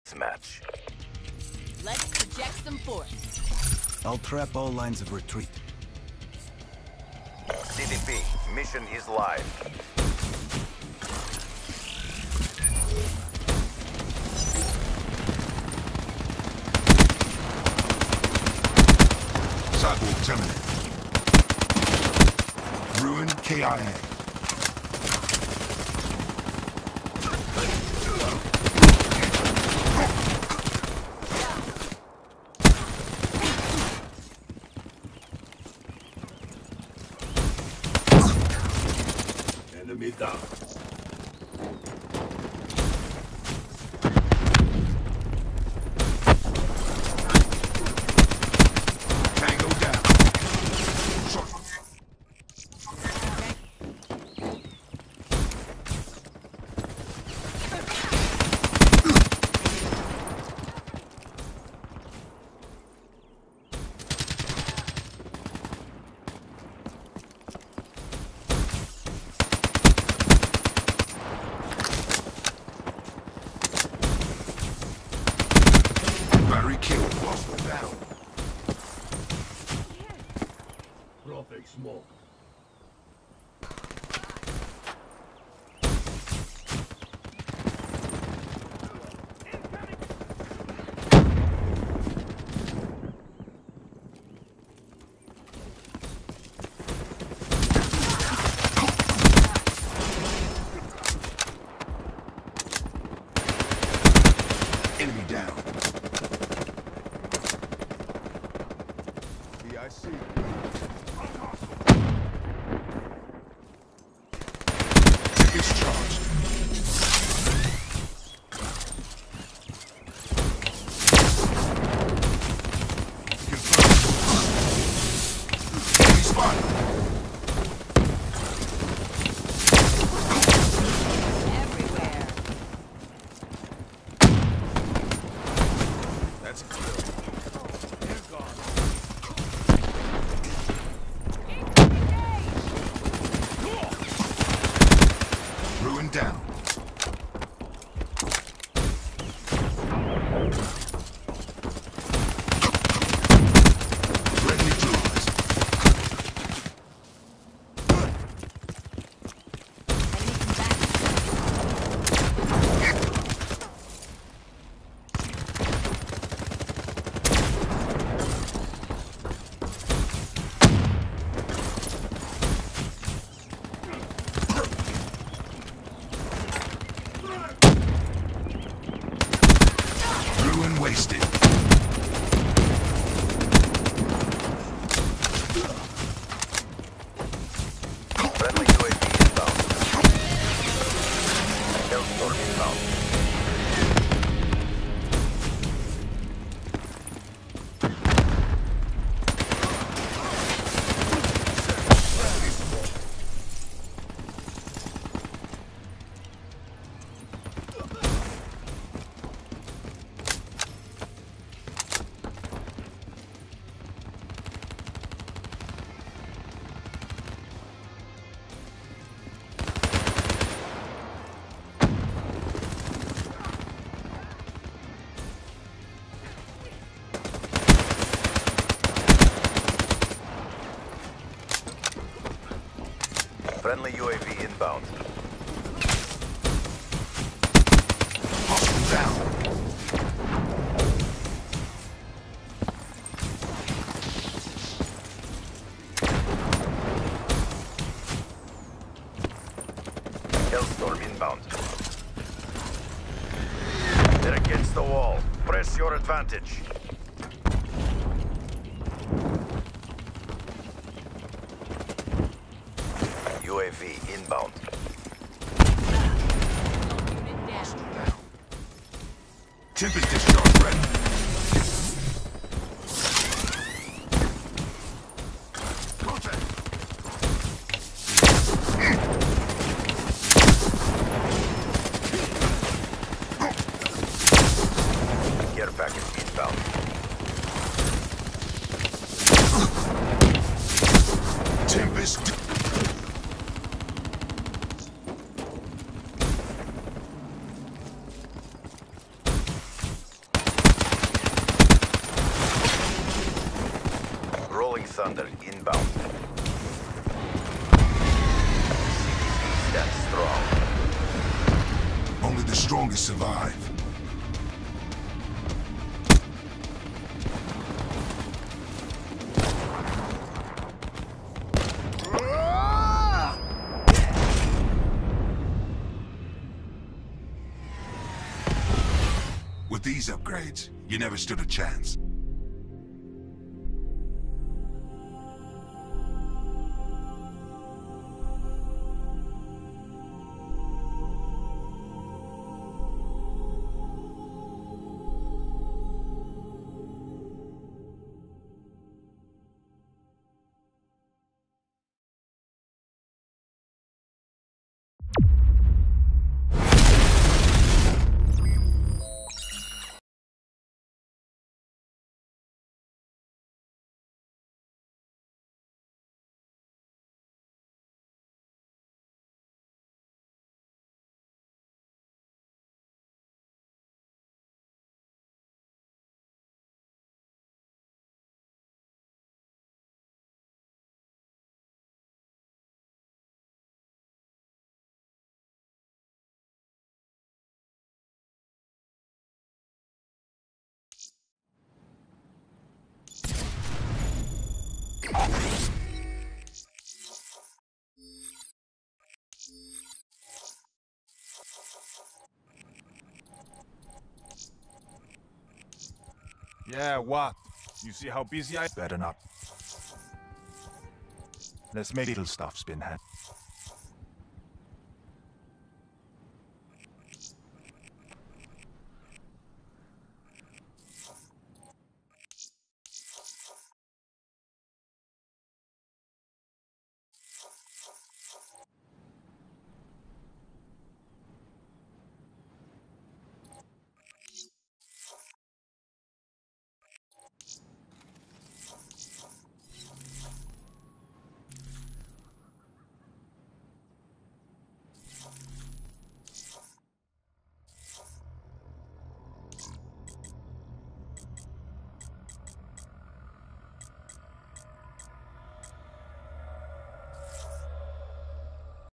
match. Let's project some force. I'll trap all lines of retreat. CDP, mission is live. Sidewalk terminate. Ruin KIA. Enemy down. Tango down. Battery killed. Hostile down. Throwing smoke. Enemy down. BIC. Discharged. Confirmed. Enemy spotted. Everywhere. That's clear. Ruin down. Red neutralized. Ruin wasted. Friendly UAV inbound. Hellstorm inbound. Friendly UAV inbound. Hostile down. Hellstorm inbound. They're against the wall. Press your advantage. UAV inbound. Unit down. Tempest discharge ready. Contact. Care package inbound. Tempest. Thunder inbound. CDP stands strong. Only the strongest survive. With these upgrades, you never stood a chance. Yeah, what? You see how busy I... Better not. Let's make little stuff spin hand.